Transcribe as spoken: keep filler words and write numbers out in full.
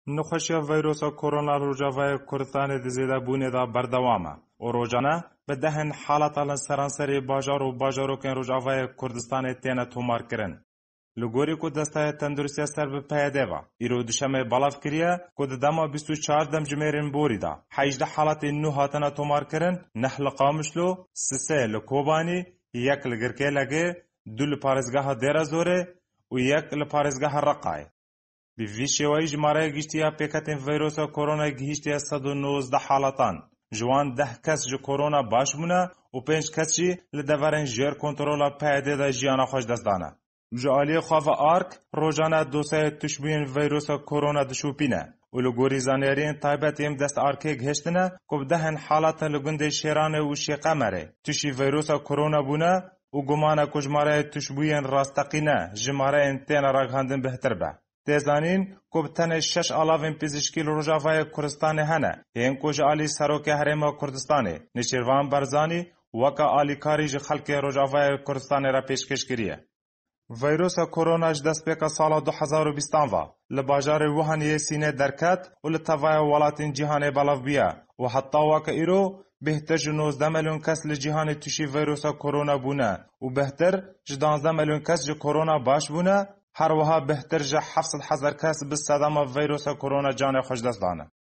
نخوشی ویروس کرونا روجاوای کردستان دزیده بونه دا بردوامه و روزانه به دهن حالت الان سرانسری باجار و باجاروکن روجاوای کردستان تینه تومار کرن. لگوری که دسته تندرستی سر به پیاده و ایرو دوشمه بالاف کریه که دما بیست و چهار دم جمیرن بوریدا هجده حالت نو هاتنه تومار کرن نه لقامشلو سه لکوبانی یک لگرکه لگه دو لپارزگاه دیر زوره و یک لپارزگاه رقای. به ویشوی جماره گشتیا پیکتین ویروس کرونا گهیشتی صد و نوزده حالتان. جوان ده کس جو کرونا باش بونه و پنج کس جی لدورن جیر کنترولا پیاده دا جیانا خوش دست دانه. جالی خواف آرک روزانه دوسه تشبین ویروس کرونا دشوپینه. و لگوری زانیرین تایبت یم دست آرکه گهشتنه کب دهن حالت لگنده شیرانه و شیقه مره. تشی ویروس کرونا بونه و گمانه کجماره تشبین راستقینه جماره انتین راگهاندن بهتر به. تزانین کب تن شش آلاوین پزشکی روجاوای کردستان هنه. این کج آلی سروک هرما کردستانی نشیروان برزانی وکا آلی کاری ج خلق روجاوای کردستان را پیشکش کریه. ویروس کرونا دست پیک سال دو هزار و بیست و لباجار ووهان سینه درکت و لطوای ولاتین جهان بالاف بیا و حتی وکا ایرو بهتر جنوزده میلیون کس لجهان توشی ویروس کرونا بونه و بهتر جدانزده میلیون کس ج کرونا باش بونه هر وها بهتر جه هفتصد هزار کس به صدام ویروس کرونا جان خوش دست دانه.